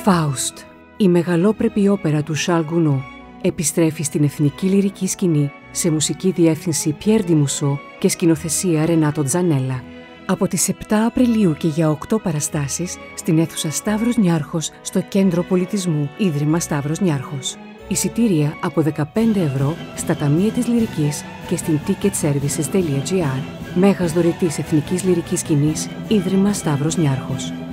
Φάουστ, η μεγαλόπρεπη όπερα του Σαρλ Γκουνό, επιστρέφει στην εθνική λυρική σκηνή σε μουσική διεύθυνση Πιέρ ντι Μουσό και σκηνοθεσία Ρενάτο Τζανέλα. Από τις 7 Απριλίου και για 8 παραστάσεις στην αίθουσα Σταύρος Νιάρχος στο Κέντρο Πολιτισμού Ίδρυμα Σταύρος Νιάρχος. Εισιτήρια από 15 ευρώ στα ταμεία της Λυρικής και στην ticketservices.gr. Μέγας δωρητής εθνικής λυρικής σκηνής Ίδρυμα Σταύρος Νιάρχος.